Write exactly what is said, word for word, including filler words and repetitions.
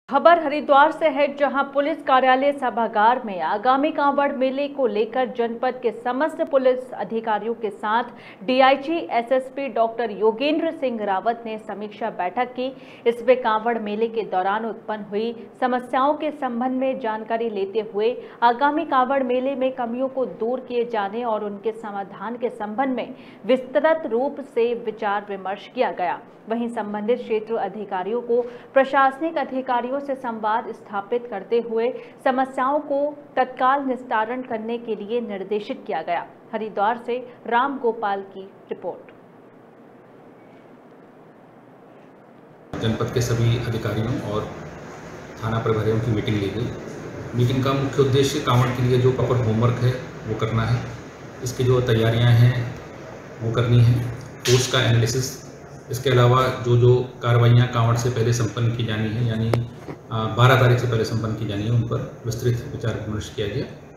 खबर हरिद्वार से है, जहां पुलिस कार्यालय सभागार में आगामी कांवड़ मेले को लेकर जनपद के समस्त पुलिस अधिकारियों के साथ DIG SSP doctor Yogendra Singh Rawat ने समीक्षा बैठक की। इसमें कांवड़ मेले के दौरान उत्पन्न हुई समस्याओं के संबंध में जानकारी लेते हुए आगामी कांवड़ मेले में कमियों को दूर किए जाने और उनके समाधान के संबंध में विस्तृत रूप से विचार विमर्श किया गया। वहीं संबंधित क्षेत्र अधिकारियों को प्रशासनिक अधिकारियों से संवाद स्थापित करते हुए समस्याओं को तत्काल निस्तारण करने के लिए निर्देशित किया गया। हरिद्वार से राम गोपाल की रिपोर्ट। जनपद के सभी अधिकारियों और थाना प्रभारियों की मीटिंग ली गई। मीटिंग का मुख्य उद्देश्य कांवड़ के लिए जो प्रॉपर होमवर्क है वो करना है, इसकी जो तैयारियां हैं वो करनी है, फोर्स का एनालिसिस, इसके अलावा जो जो कार्रवाइयाँ कांवड़ से पहले संपन्न की जानी है, यानी बारह तारीख से पहले संपन्न की जानी है, उन पर विस्तृत विचार विमर्श किया गया।